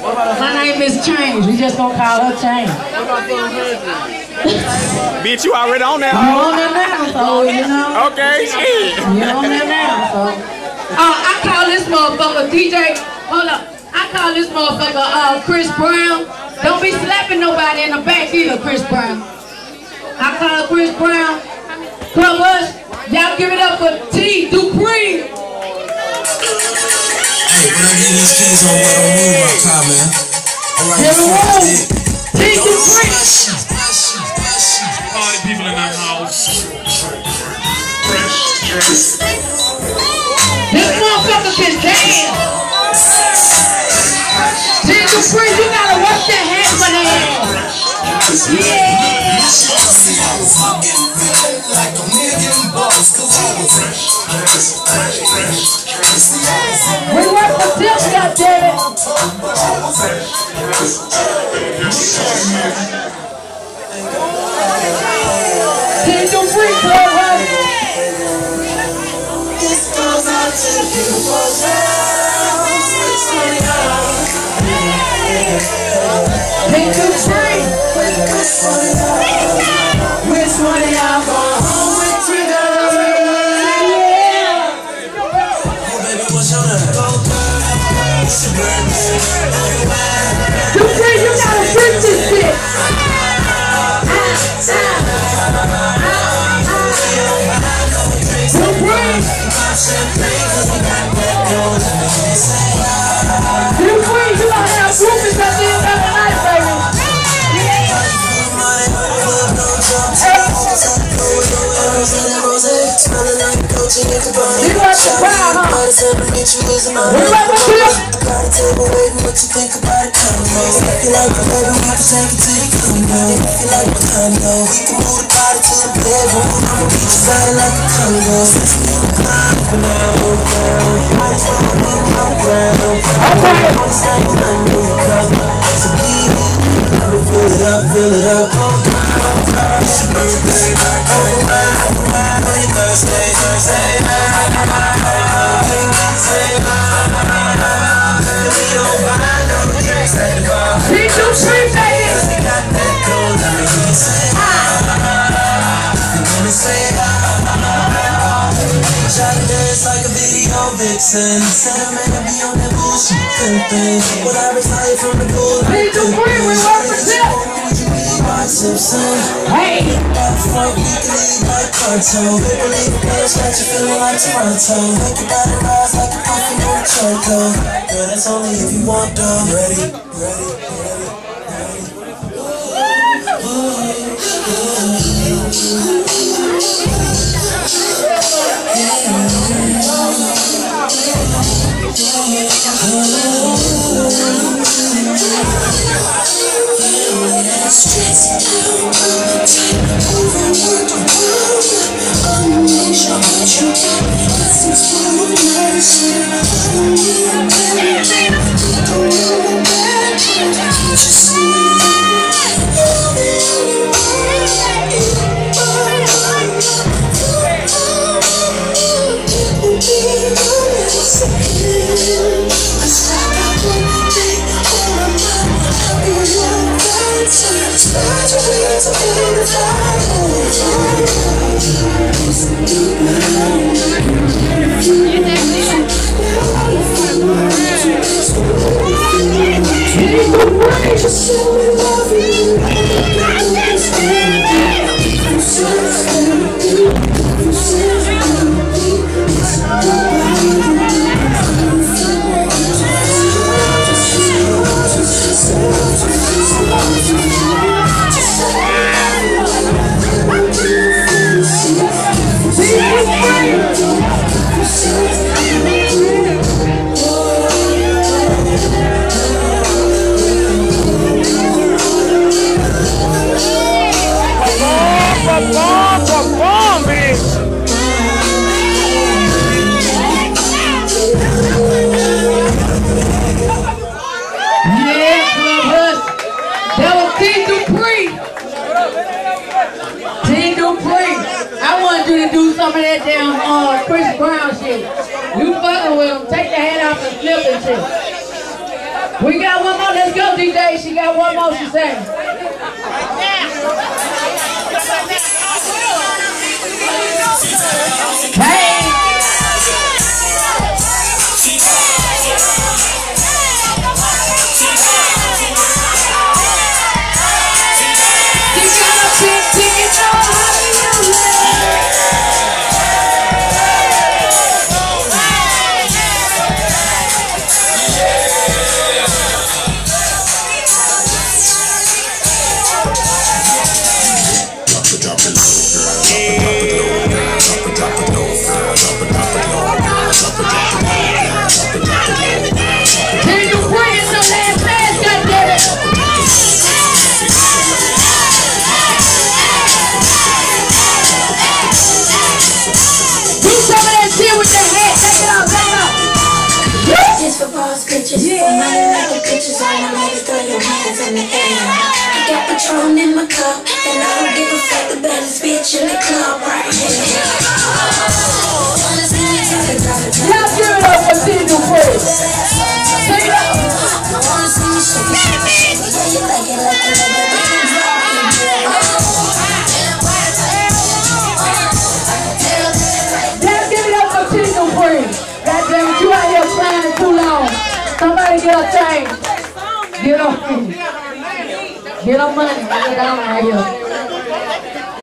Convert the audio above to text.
My name is Change. We just gonna call her Change. Bitch, you already on that. You on there now, so you know. Okay, shit. You on there now, so. I call this motherfucker DJ. Hold up. I call this motherfucker Chris Brown. Don't be slapping nobody in the back either, Chris Brown. I call Chris Brown. Club Hush. Y'all give it up for T. Dupree. Hey, when I get these keys on, I don't move my car, man. Alright, T. Dupree. Party people in that house. Fresh dress. This motherfucker can dance. T. Dupree, you gotta work that hand for that. Yeah. Like a million bucks, cause I was we work for Tilt, goddammit. T. Dupree, Club Hush. This goes out to the beautiful girls. T. Dupree. Which one of y'all going home with you? Yeah. Oh, baby, what's your name? It's your birthday. Dupree, you gotta freak this shit. Dupree, you gotta have groupies at the end of the night, baby. You got the crowd, huh? We right up here. Got a table waiting, what you think about it? Come on. If you like it, baby, we can take it to the condo. If you like the condo, we can move the party to the bedroom. I'ma get you right like a condo. Since we in the club, now, I just wanna be on my ground. Okay. So please, let me fill it up, fill it up. It's your birthday, Thursday, Thursday. T. Dupree, baby. Try to dance like a video vixen. Said I'm gonna be on that bullshit pimpin'. When I retire from the pool, T. Dupree, we work for Tilt. Hey. fuck, we can leave like Pronto. They believe the players got you feeling like Toronto. Make your body rise like a puffin' on a choco. Girl, that's only if you want though. Ready, ready, ready, some of that damn Chris Brown shit. You fucking with him, take the hand off and flip and shit. We got one more. Let's go, DJ. She got one more. She said. Hey. Bitches, yeah. Money making pictures, all my ladies, throw your hands in the air. I got Patron in my cup, and I don't give a fuck, the baddest bitch in the club right here. Y'all give it up for Tinu Praise. Take it up. Y'all give it up for Tinu Praise. Goddamn it, you out here flying too long. Somebody get a change. Get on money. Get down right here.